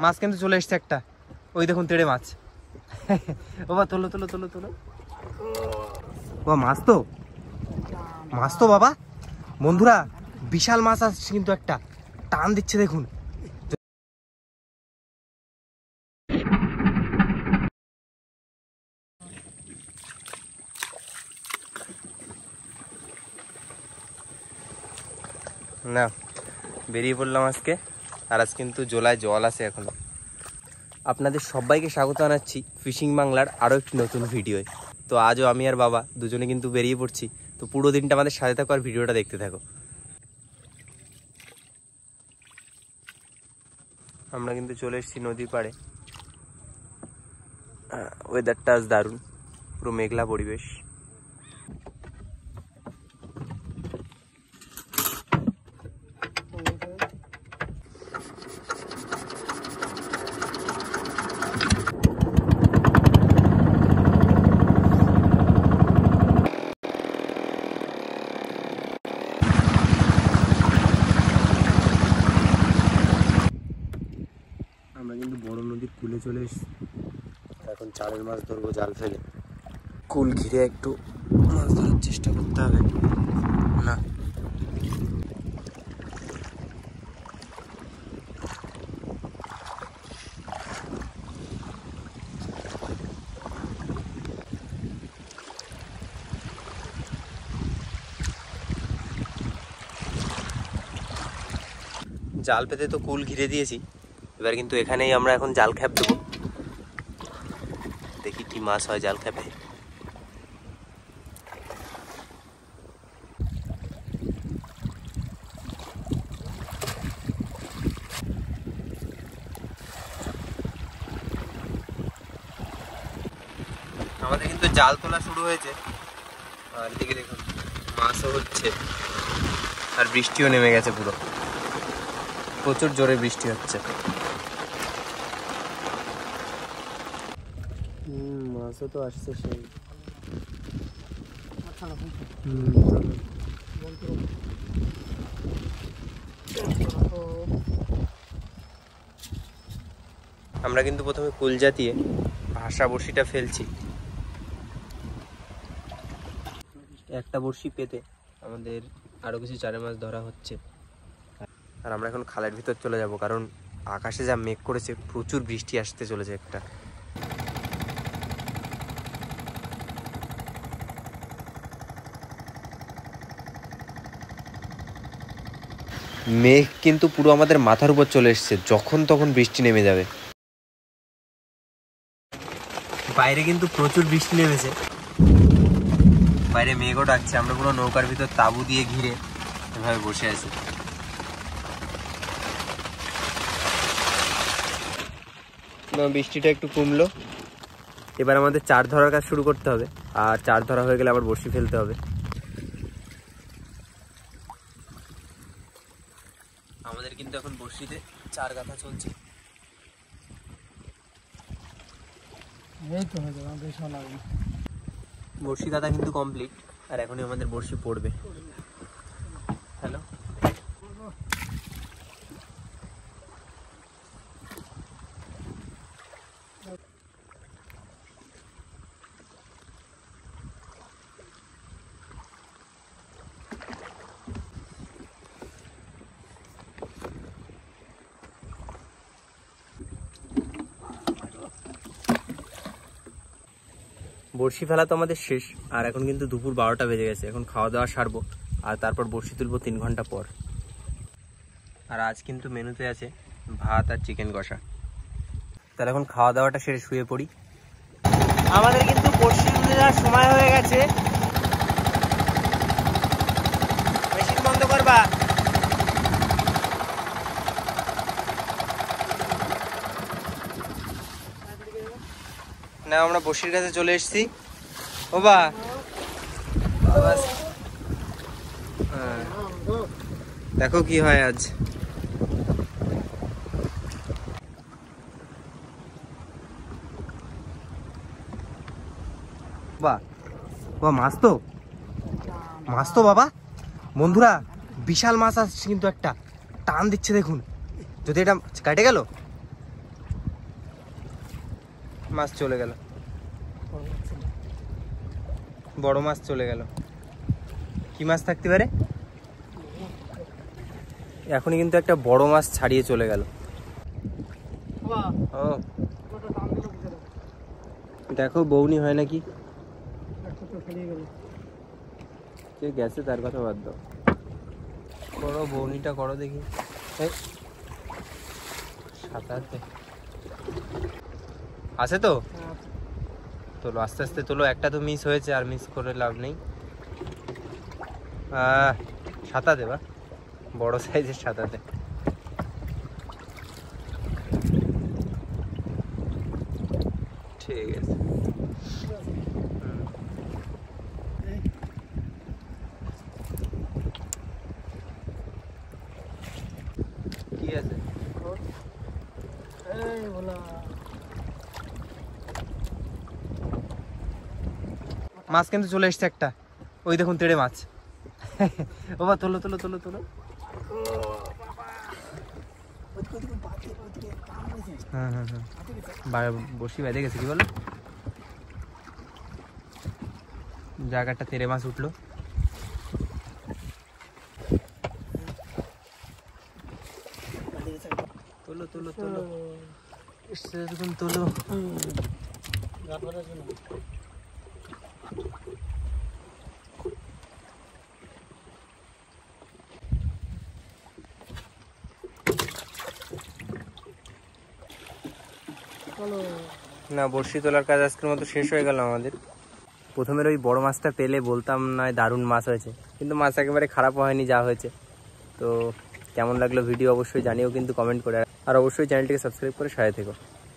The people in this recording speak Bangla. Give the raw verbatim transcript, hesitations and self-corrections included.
মাছ কিন্তু চলে এসছে একটা, ওই দেখুন তেড়ে মাছ। বাবা তোলো তোলো তোলো তোলো, বাবা মাছ তো মাছ তো বাবা বন্ধুরা, বিশাল মাছ আসছে কিন্তু, একটা টান দিচ্ছে দেখুন। না বেরিয়ে পড়লাম আজকে, আর আজ কিন্তু জোলায় জল আছে এখনো। আপনাদের সবাইকে স্বাগত জানাচ্ছি ফিশিং বাংলার আরও একটি নতুন ভিডিওয়। তো আজও আমি আর বাবা দুজনে কিন্তু বেরিয়ে পড়ছি। তো পুরো দিনটা আমাদের সাথে থাকো আর ভিডিওটা দেখতে থাকো। আমরা কিন্তু চলে এসেছি নদীর পাড়ে। ওয়েদারটা আজ দারুণ, পুরো মেঘলা পরিবেশ। আমরা কিন্তু বড় নদীর কূলে চলে এসেছি, এখন চারের মাছ ধরবো জাল ফেলে। কুল ঘিরে একটু মাছ ধরার চেষ্টা করতে হবে। না জাল পেতে তো কুল ঘিরে দিয়েছি, এবার কিন্তু এখানেই আমরা এখন জাল খ্যাপ দেবো। দেখি কি মাছ হয় জাল খ্যাপে। আমাদের কিন্তু জাল তোলা শুরু হয়েছে, আর এদিকে দেখুন মাছও হচ্ছে, আর বৃষ্টিও নেমে গেছে, পুরো প্রচুর জোরে বৃষ্টি হচ্ছে। হুম মাছও তো আসছে সেই। আমরা কিন্তু প্রথমে কুল জাতিয়ে ভাষা বড়শিটা ফেলছি। একটা বড়শি পেতে আমাদের আরো কিছু চারে মাছ ধরা হচ্ছে। আর আমরা এখন খালের ভিতর চলে যাব, কারণ আকাশে যা মেঘ করেছে প্রচুর বৃষ্টি আসতে চলেছে। একটা মেঘ কিন্তু পুরো আমাদের মাথার উপর চলে এসছে, যখন তখন বৃষ্টি নেমে যাবে। বাইরে কিন্তু প্রচুর বৃষ্টি নেমেছে, বাইরে মেঘও ডাকছে। আমরা পুরো নৌকার ভিতর তাঁবু দিয়ে ঘিরে এভাবে বসে আছি। বৃষ্টিটা একটু কমলো, এবার আমাদের চার ধরার কাজ শুরু করতে হবে। আর চার ধরা হয়ে গেলে আবার বড়শি ফেলতে হবে। আমাদের কিন্তু এখন বড়শিতে চার গাঁথা চলছে। বড়শি গাঁথা কিন্তু কমপ্লিট, আর এখনই আমাদের বড়শি পড়বে। হ্যালো বড়শি ফেলা তো আমাদের শেষ, আর এখন কিন্তু দুপুর বারোটা বেজে গেছে। এখন খাওয়া দাওয়া সারবো, আর তারপর বড়শি তুলবো তিন ঘন্টা পর। আর আজ কিন্তু মেনুতে আছে ভাত আর চিকেন কষা। তাহলে এখন খাওয়া দাওয়াটা সেরে শুয়ে পড়ি। আমাদের কিন্তু বড়শি তুলে যাওয়ার সময় হয়ে গেছে। মেশিন বন্ধ করবা। না আমরা বড়শির কাছে চলে এসেছি। ও বা দেখো কি হয় আজ। বাহ বাহ মাছ তো মাছ তো বাবা বন্ধুরা, বিশাল মাছ আসছে কিন্তু, একটা টান দিচ্ছে দেখুন। যদি এটা কেটে গেল, মাছ চলে গেল, বড় মাছ চলে গেল। কি মাছ থাকতে পারে? এখনই কিন্তু একটা বড় মাছ ছাড়িয়ে চলে গেল। ও দেখো বৌনি হয় নাকি, কে গেছে তার কথা বাদ দাও, করো বৌনিটা করো দেখি। সাঁতারতে আছে তো, তোলো আস্তে আস্তে তোলো। একটা তো মিস হয়েছে, আর মিস করে লাভ নেই। সাঁতাতে বা বড় সাইজের সাঁতাতে। ঠিক আছে, কি আছে? মাছ কিন্তু চলে এসছে একটা, ওই দেখুন তেড়ে মাছ। বাবা তোলো তোলো তোলো তোলো। হ্যাঁ হ্যাঁ হ্যাঁ বসি বেঁধে গেছে, কি বলো? জায়গাটা তেড়ে মাছ উঠলো। তোলো তোলো তোলো, এরকম তোলো। না বড়শি তোলার কাজ আজকের মতো শেষ হয়ে গেল আমাদের। প্রথমের ওই বড় মাছটা পেলে বলতাম নয় দারুণ মাছ হয়েছে, কিন্তু মাছ একেবারে খারাপ হয়নি যা হয়েছে। তো কেমন লাগলো ভিডিও অবশ্যই জানিও কিন্তু কমেন্ট করে, আর অবশ্যই চ্যানেলটিকে সাবস্ক্রাইব করে সাথে থেকো।